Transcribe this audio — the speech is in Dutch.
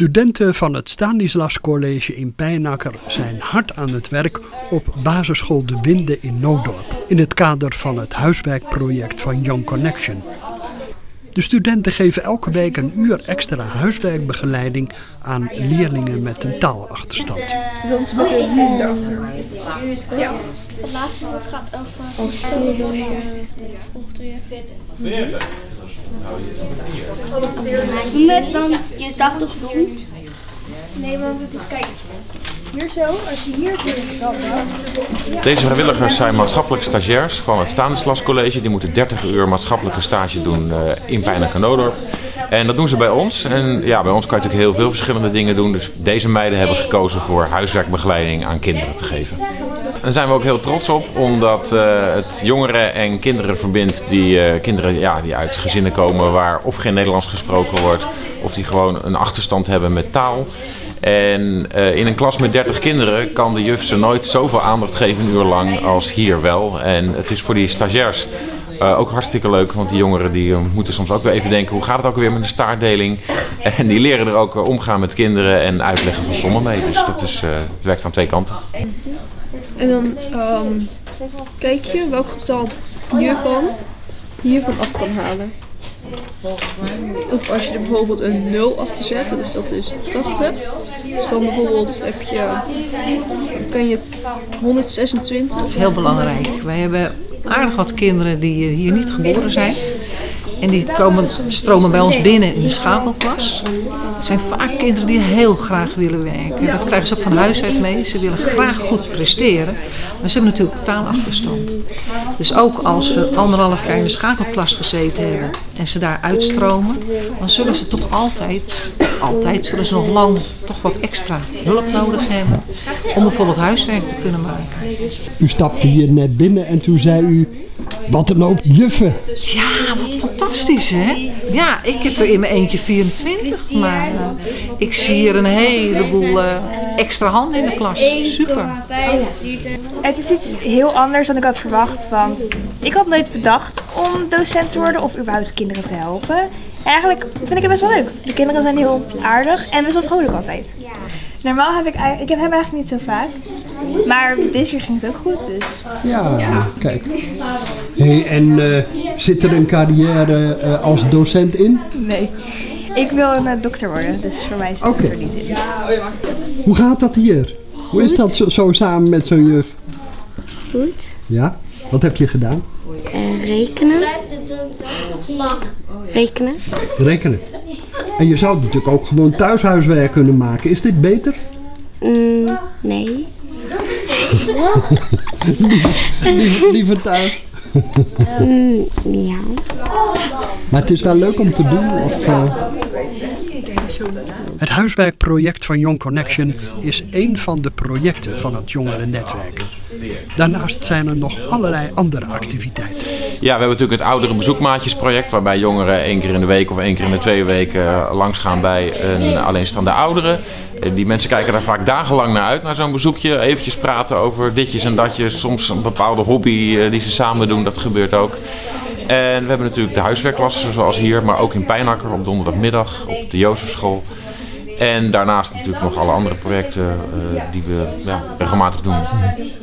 Studenten van het Stanislas College in Pijnacker zijn hard aan het werk op basisschool De Winde in Noodorp, in het kader van het huiswerkproject van Young Connection. De studenten geven elke week een uur extra huiswerkbegeleiding aan leerlingen met een taalachterstand. Ja. Het laatste boek gaat over met dan je dagboek doen. Nee, want het is, kijk, hier zo, als je hier doet. Deze vrijwilligers zijn maatschappelijke stagiairs van het Stanislas College. Die moeten 30 uur maatschappelijke stage doen in Pijnacker Noodorp. En dat doen ze bij ons. En ja, bij ons kan je natuurlijk heel veel verschillende dingen doen. Dus deze meiden hebben gekozen voor huiswerkbegeleiding aan kinderen te geven. En daar zijn we ook heel trots op, omdat het jongeren en kinderen verbindt. Kinderen die uit gezinnen komen waar of geen Nederlands gesproken wordt, of die gewoon een achterstand hebben met taal. En in een klas met 30 kinderen kan de juf ze nooit zoveel aandacht geven een uur lang als hier wel. En het is voor die stagiairs ook hartstikke leuk, want die jongeren die moeten soms ook weer even denken, hoe gaat het ook weer met de staartdeling? En die leren er ook omgaan met kinderen en uitleggen van sommen mee. Dus dat is, het werkt aan twee kanten. En dan kijk je welk getal hiervan af kan halen. Of als je er bijvoorbeeld een 0 achter zet, dus dat is 80. Dus dan bijvoorbeeld kan je 126. Dat is heel belangrijk. Wij hebben aardig wat kinderen die hier niet geboren zijn. En die stromen bij ons binnen in de schakelklas. Het zijn vaak kinderen die heel graag willen werken. Dat krijgen ze ook van huis uit mee. Ze willen graag goed presteren. Maar ze hebben natuurlijk taalachterstand. Dus ook als ze 1,5 jaar in de schakelklas gezeten hebben en ze daar uitstromen, dan zullen ze toch zullen ze nog lang toch wat extra hulp nodig hebben om bijvoorbeeld huiswerk te kunnen maken. U stapte hier net binnen en toen zei u, wat een hoop juffen. Ja, wat fantastisch hè. Ja, ik heb er in mijn eentje 24, maar ik zie hier een heleboel extra handen in de klas. Super. Het is iets heel anders dan ik had verwacht, want ik had nooit bedacht om docent te worden of überhaupt kinderen te helpen. Eigenlijk vind ik het best wel leuk. De kinderen zijn heel aardig en best wel vrolijk altijd. Normaal heb ik hem eigenlijk niet zo vaak, maar deze keer ging het ook goed, dus. Ja. Kijk. Hey, en zit er een carrière als docent in? Nee, ik wil een dokter worden, dus voor mij zit het er niet in. Hoe gaat dat hier? Hoe is dat zo samen met zo'n juf? Goed. Ja? Wat heb je gedaan? Rekenen. Rekenen. Rekenen. En je zou natuurlijk ook gewoon thuishuiswerk kunnen maken. Is dit beter? Nee. Liever thuis? Ja. Maar het is wel leuk om te doen? Of, Het huiswerkproject van Young Connection is één van de projecten van het jongerennetwerk. Daarnaast zijn er nog allerlei andere activiteiten. Ja, we hebben natuurlijk het oudere bezoekmaatjesproject, waarbij jongeren 1 keer in de week of 1 keer in de 2 weken langsgaan bij een alleenstaande oudere. Die mensen kijken daar vaak dagenlang naar uit, naar zo'n bezoekje. Eventjes praten over ditjes en datjes, soms een bepaalde hobby die ze samen doen, dat gebeurt ook. En we hebben natuurlijk de huiswerkklassen zoals hier, maar ook in Pijnacker op donderdagmiddag op de Jozefschool. En daarnaast natuurlijk nog alle andere projecten die we regelmatig doen.